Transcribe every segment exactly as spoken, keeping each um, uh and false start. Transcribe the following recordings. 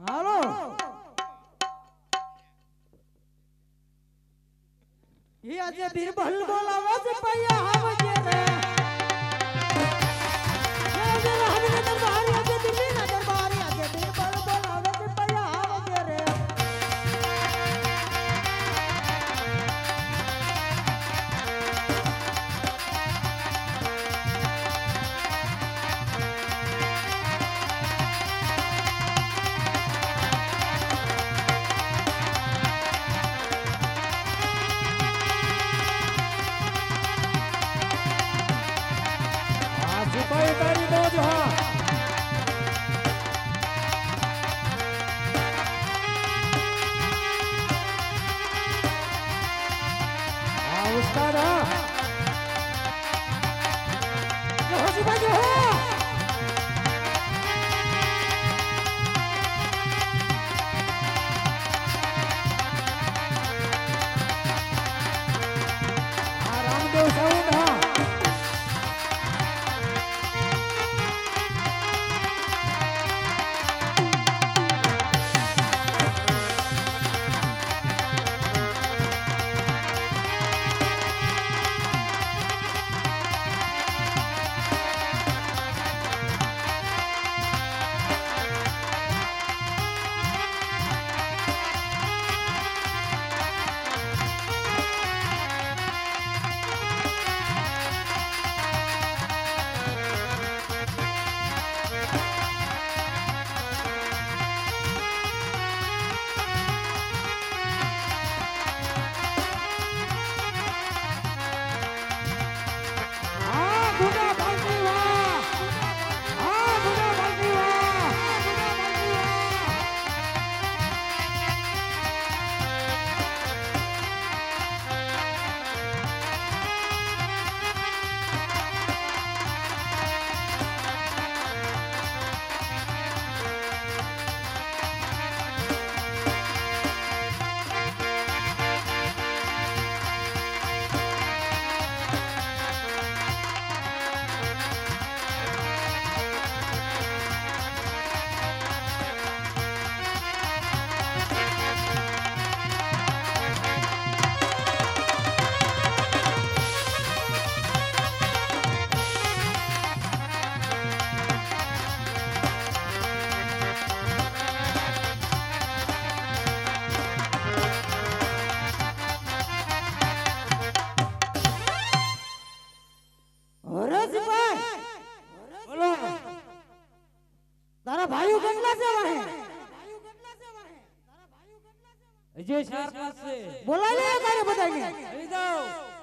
હાલો ये આજે બીરબલ બોલાવે છે પૈયા આવજે રે આજે રાહને દરબાર આજે દિલ્હી ના દરબાર આજે બીરબલ બોલાવે છે પૈયા આવજે રે सिपाही तारी मौज हाँ हाँ उस्ताद हाँ जो हो सिपाही जो हो हाँ रामदेव साउंड हाँ તારા ભાઈઓ કેટલા છે વાહે અજય ચાર પાંચ છે બોલાય લે તારે બધાને આવી જાઓ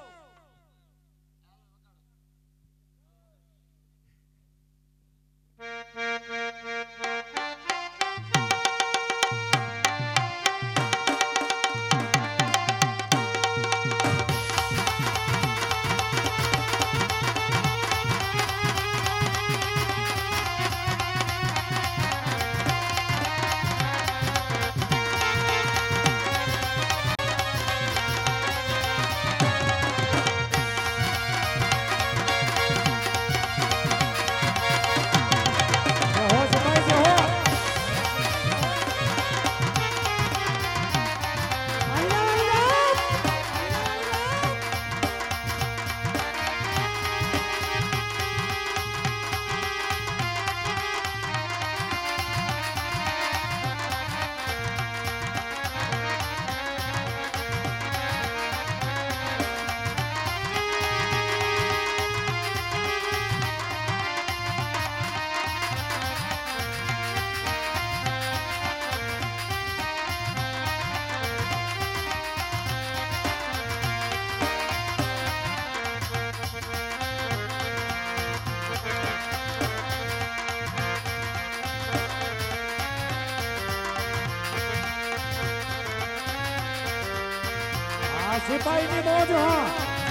सिपाही ની મોજ હા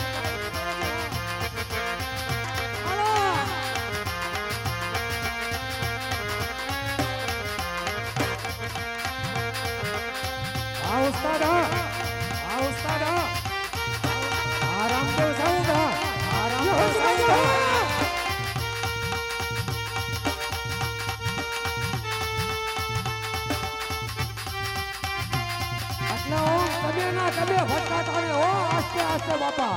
આ ઉસ્તાદ આ ઉસ્તાદ આ રામદેવ સાઉન્ડ આ રામદેવ સાઉન્ડ એના કદે ભટકાતા ને હો આસ્તે આસ્તે બાપા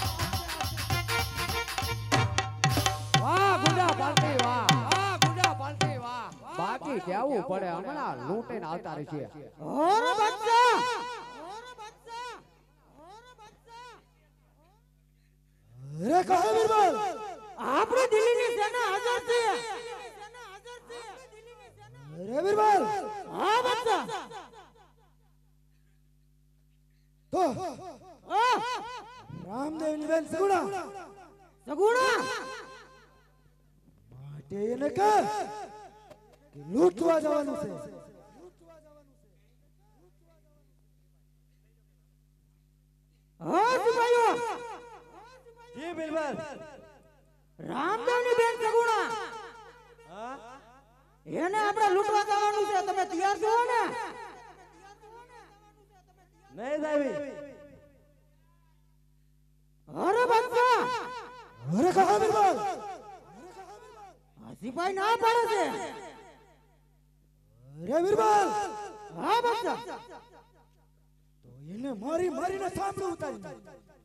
વાહ ગુંડા પાલટી વાહ વાહ ગુંડા પાલટી વાહ બાકી કેવું પડે હમણાં લૂંટીને આવતા રહેશે ઓર બચ્ચા અરે કહે બિરબલ આપણે દિલ્હીની સેના હાજર છે અરે બિરબલ હા બચ્ચા તો આ રામદેવ ની બેન સગુણા સગુણા માટે એને કહે કે લૂંટવા જવાનું છે હા સિપાહીઓ જી બિરબલ રામદેવની બેન સગુણા એને આપણે લૂંટવા જવાનું છે તમે તૈયાર છો ને નહીં દેવી અરે બચ્ચા અરે કહે બિરબલ આ સિપાહી ના પાડે છે અરે બિરબલ હા બચ્ચા તો એને મારી મારીને સાંભળું ઉતારી